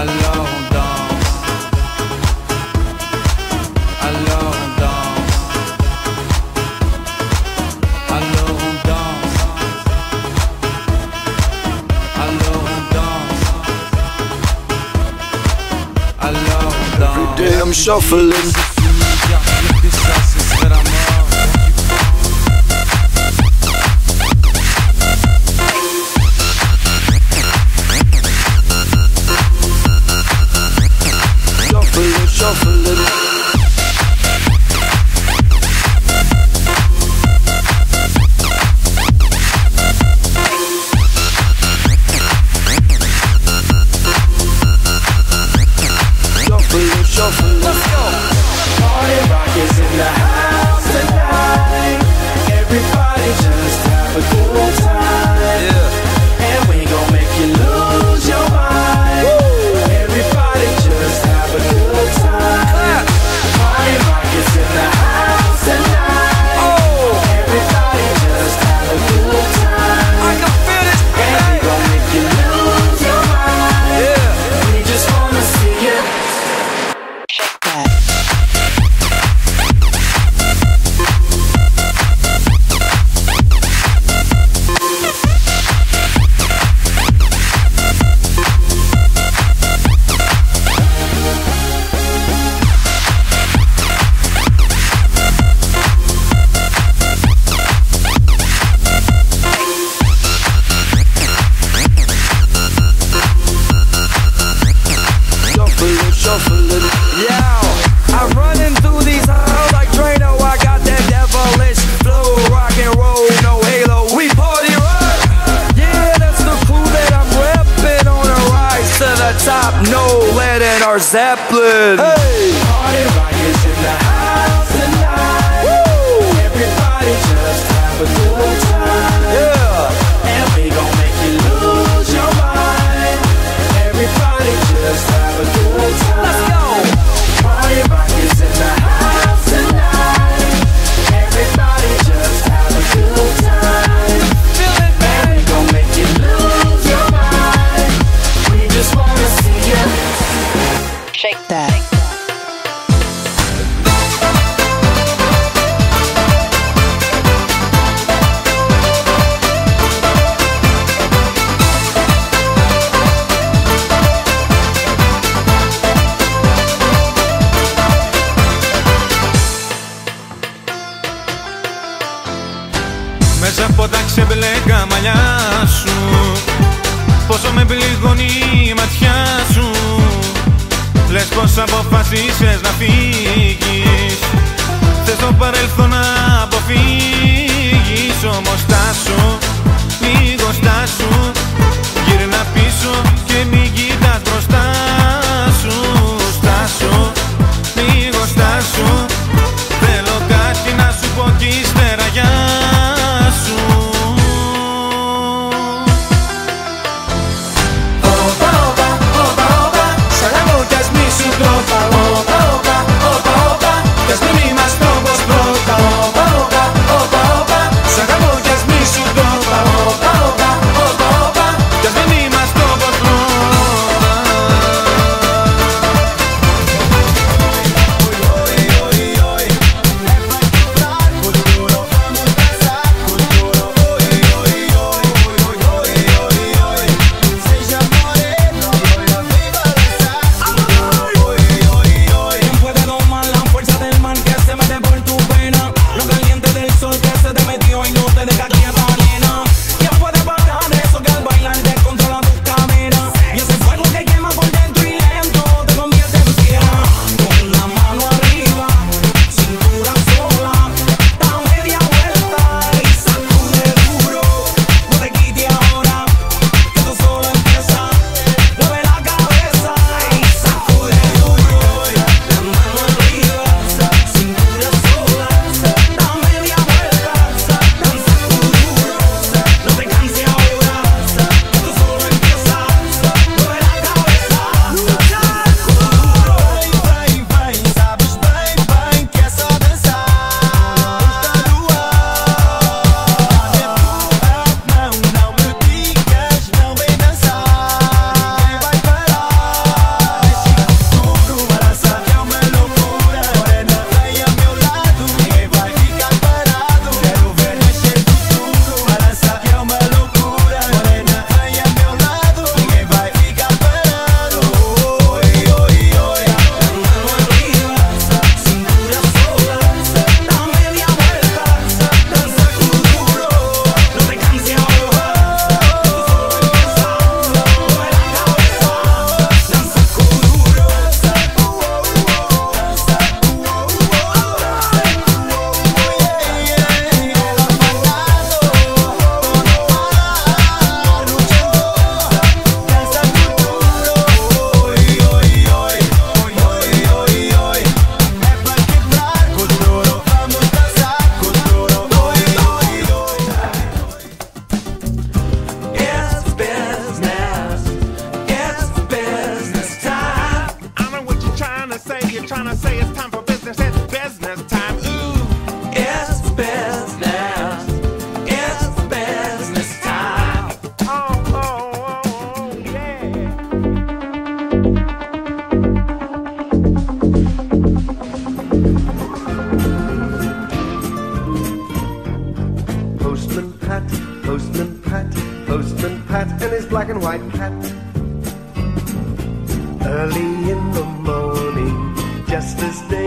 Alors on danse. Alors on danse. Alors on danse. Alors on danse. Alors on danse. Every day I'm shuffling. Shuffling. Shuffling. Let's go. Party rock is in the house tonight. Everybody just have a good time. Yeah. And we gon' make you lose your mind. Everybody just have a good time. Party rock is in the house tonight. Oh. Everybody just have a good time. I can feel it. And we gon' make you lose your mind. Yeah. We just wanna see you. Shuffling. Yeah, I'm running through these halls like Drano. I got that devilish flow, rock and roll, no halo. We party rock. Yeah, that's the crew that I'm repping on a rise to the top. No lead in our Zeppelin. Hey, Party rock is in the house tonight. Everybody just have a good time. yeah. And we gon' make you lose your mind. Everybody just have a good time. Let's go. Party rock is in the house tonight. Everybody just have a good time. Feel it, And man. we gon' make you lose your mind. We just wanna see you. Shake that. Μέσα από τα ξεμπλέκα μαλλιά σου, πόσο με πληγώνει η ματιά σου. Λες πως αποφασίσες να φύγεις, θες το παρελθόν να αποφύγεις. Όμως στάσου, λίγο στάσου, γύρνα πίσω και μην κοιτάς μπροστά σου. Στάσου, λίγο στάσου, θέλω κάτι να σου πω κι ύστερα γεια σου. Opa, opa, opa, opa, σαν να μου κι ας μη σου τρόπα. Opa, opa, opa, opa, κι ας μην είμαστε όπως πρώτα. Opa, opa, opa, opa, σαν να μου κι ας μη σου τρόπα. Opa, opa, opa, opa, Κι ας μην είμαστε όπως πρώτα. trying to say it's time for business. It's business time. Ooh, It's business. It's business time. yeah. Postman Pat, Postman Pat, Postman Pat, and his black and white cat. Early in the morning, just as day